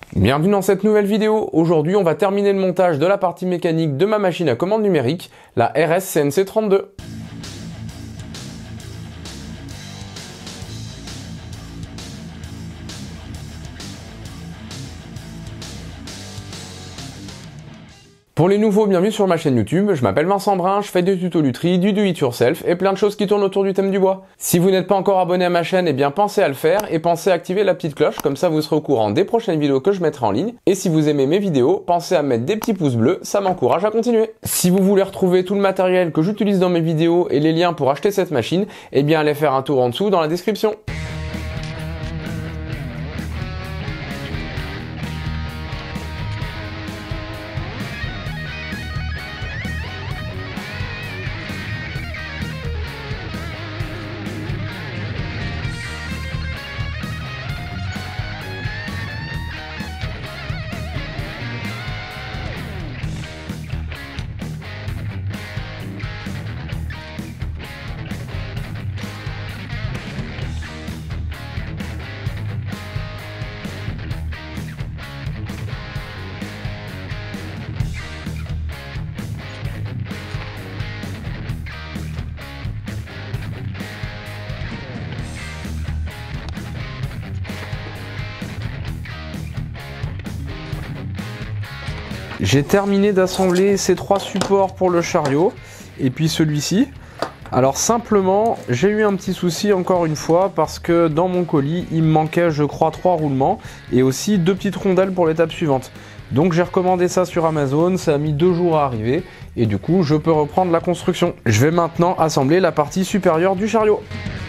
Bienvenue dans cette nouvelle vidéo. Aujourd'hui, on va terminer le montage de la partie mécanique de ma machine à commande numérique, la RS CNC32. Pour les nouveaux, bienvenue sur ma chaîne YouTube, je m'appelle Vincent Brun, je fais des tutos lutherie, du do it yourself et plein de choses qui tournent autour du thème du bois. Si vous n'êtes pas encore abonné à ma chaîne, eh bien pensez à le faire et pensez à activer la petite cloche, comme ça vous serez au courant des prochaines vidéos que je mettrai en ligne. Et si vous aimez mes vidéos, pensez à mettre des petits pouces bleus, ça m'encourage à continuer. Si vous voulez retrouver tout le matériel que j'utilise dans mes vidéos et les liens pour acheter cette machine, eh bien allez faire un tour en dessous dans la description. J'ai terminé d'assembler ces trois supports pour le chariot et puis celui-ci. Alors simplement, j'ai eu un petit souci encore une fois parce que dans mon colis, il me manquait je crois 3 roulements et aussi 2 petites rondelles pour l'étape suivante. Donc j'ai recommandé ça sur Amazon, ça a mis 2 jours à arriver et du coup je peux reprendre la construction. Je vais maintenant assembler la partie supérieure du chariot.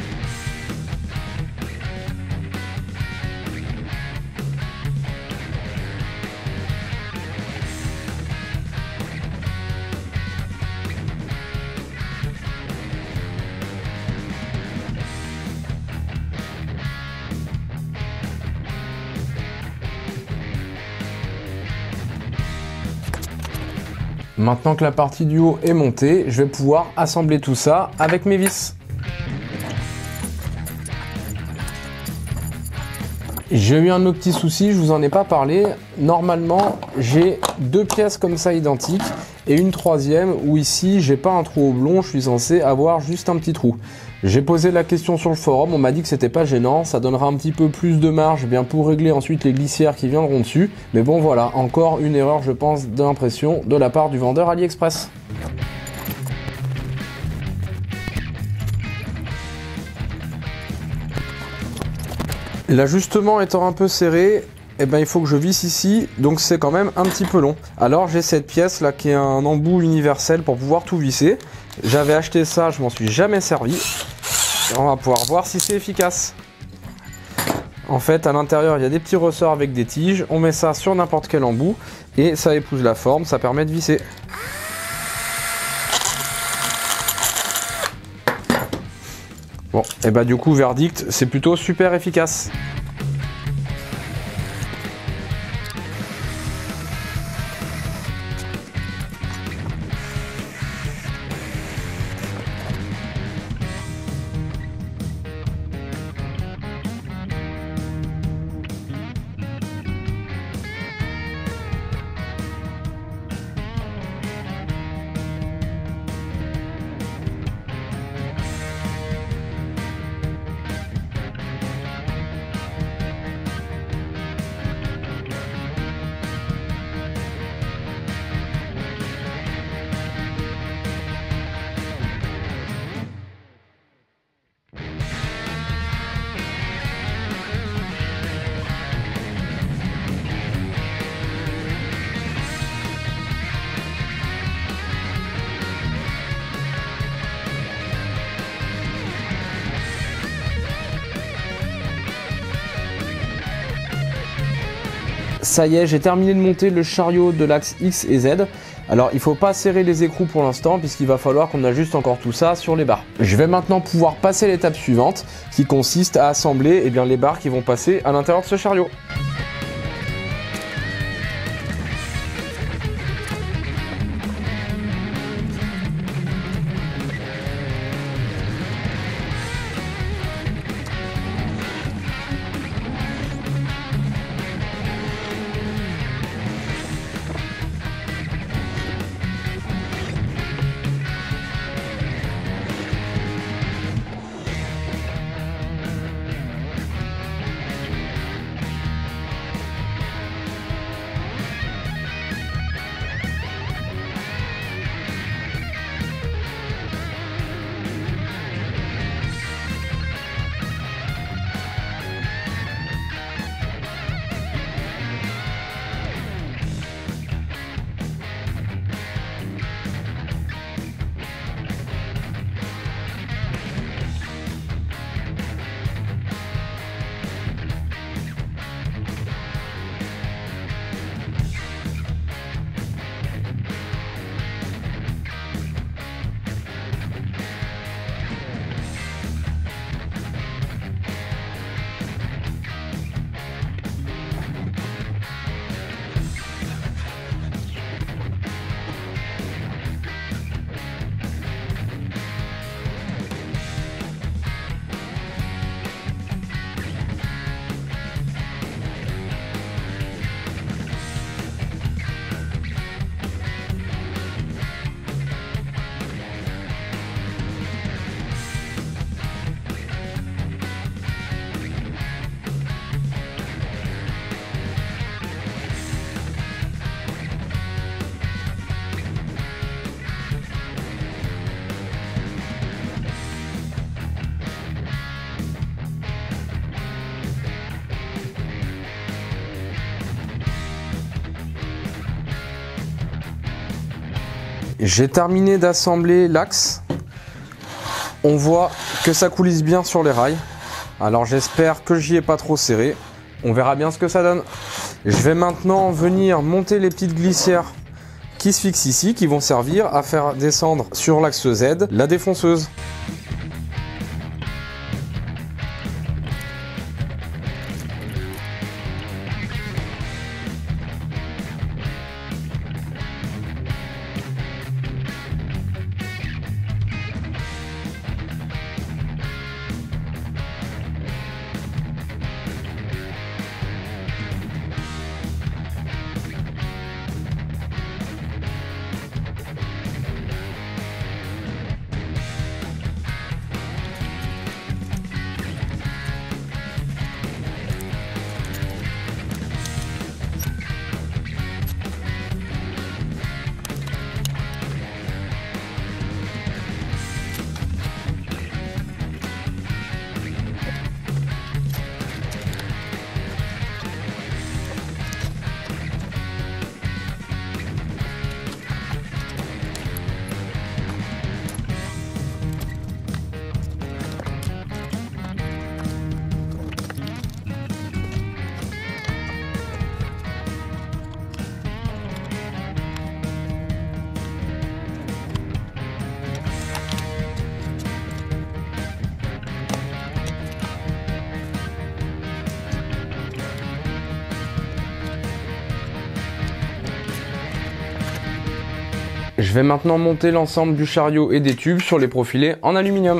Maintenant que la partie du haut est montée, je vais pouvoir assembler tout ça avec mes vis. J'ai eu un autre petit souci, je vous en ai pas parlé. Normalement, j'ai 2 pièces comme ça identiques et une troisième où ici, j'ai pas un trou oblong, je suis censé avoir juste un petit trou. J'ai posé la question sur le forum, on m'a dit que c'était pas gênant, ça donnera un petit peu plus de marge bien pour régler ensuite les glissières qui viendront dessus. Mais bon voilà, encore une erreur je pense d'impression de la part du vendeur AliExpress. L'ajustement étant un peu serré, eh ben, il faut que je visse ici, donc c'est quand même un petit peu long. Alors j'ai cette pièce là qui est un embout universel pour pouvoir tout visser. J'avais acheté ça, je m'en suis jamais servi. On va pouvoir voir si c'est efficace. En fait, à l'intérieur, il y a des petits ressorts avec des tiges. On met ça sur n'importe quel embout et ça épouse la forme, ça permet de visser. Bon, et bah du coup, verdict, c'est plutôt super efficace. Ça y est, j'ai terminé de monter le chariot de l'axe X et Z. Alors il ne faut pas serrer les écrous pour l'instant puisqu'il va falloir qu'on ajuste encore tout ça sur les barres. Je vais maintenant pouvoir passer à l'étape suivante qui consiste à assembler les barres qui vont passer à l'intérieur de ce chariot. J'ai terminé d'assembler l'axe. On voit que ça coulisse bien sur les rails. Alors j'espère que j'y ai pas trop serré. On verra bien ce que ça donne. Je vais maintenant venir monter les petites glissières qui se fixent ici, qui vont servir à faire descendre sur l'axe Z la défonceuse. Je vais maintenant monter l'ensemble du chariot et des tubes sur les profilés en aluminium.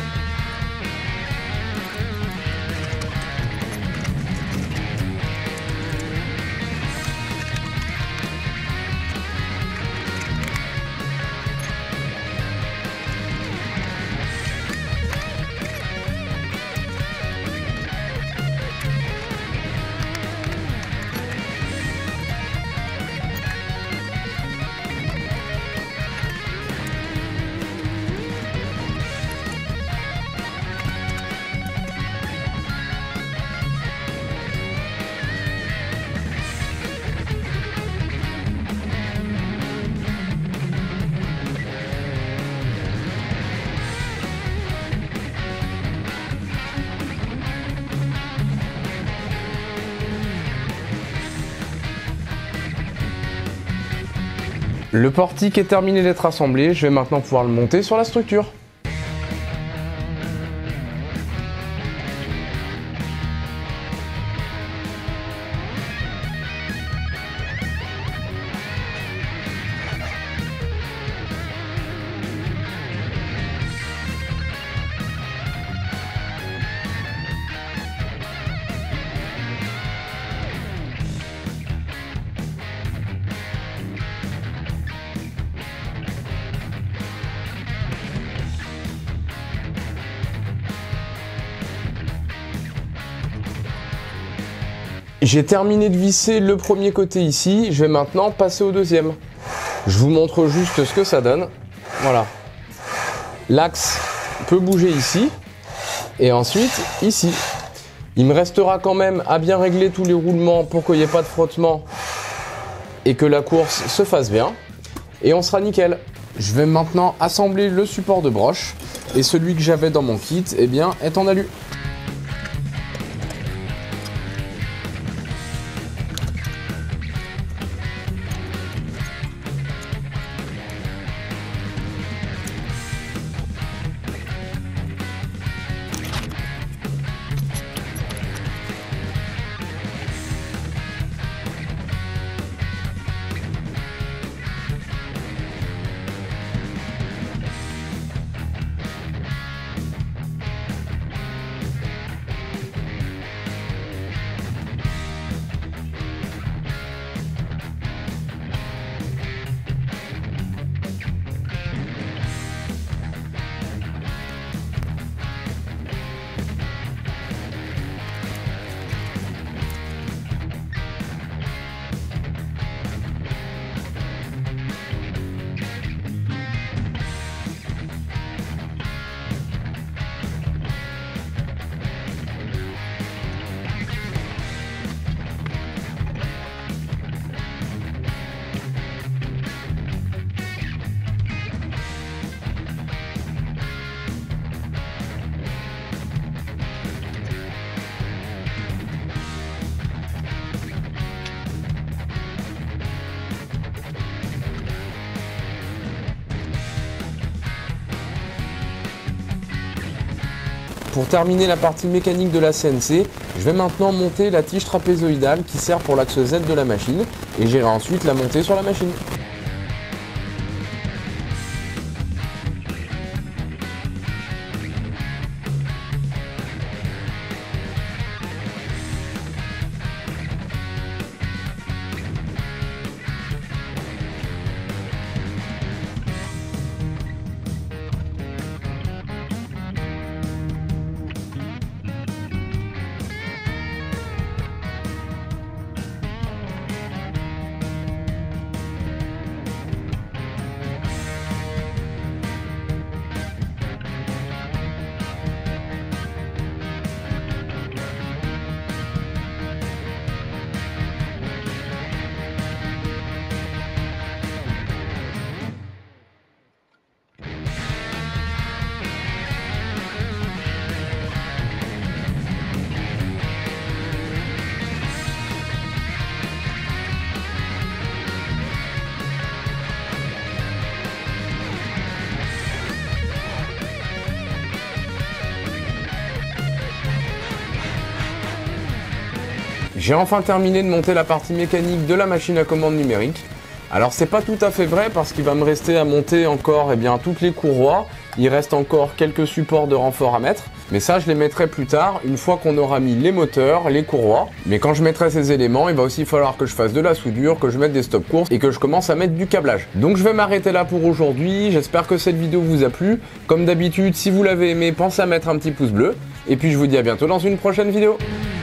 Le portique est terminé d'être assemblé, je vais maintenant pouvoir le monter sur la structure. J'ai terminé de visser le premier côté ici, je vais maintenant passer au deuxième. Je vous montre juste ce que ça donne. Voilà. L'axe peut bouger ici et ensuite ici. Il me restera quand même à bien régler tous les roulements pour qu'il n'y ait pas de frottement et que la course se fasse bien. Et on sera nickel. Je vais maintenant assembler le support de broche et celui que j'avais dans mon kit eh bien, est en alu. Pour terminer la partie mécanique de la CNC, je vais maintenant monter la tige trapézoïdale qui sert pour l'axe Z de la machine et j'irai ensuite la monter sur la machine. J'ai enfin terminé de monter la partie mécanique de la machine à commande numérique. Alors c'est pas tout à fait vrai parce qu'il va me rester à monter encore toutes les courroies. Il reste encore quelques supports de renfort à mettre. Mais ça je les mettrai plus tard, une fois qu'on aura mis les moteurs, les courroies. Mais quand je mettrai ces éléments, il va aussi falloir que je fasse de la soudure, que je mette des stop courses et que je commence à mettre du câblage. Donc je vais m'arrêter là pour aujourd'hui. J'espère que cette vidéo vous a plu. Comme d'habitude, si vous l'avez aimé, pensez à mettre un petit pouce bleu. Et puis je vous dis à bientôt dans une prochaine vidéo.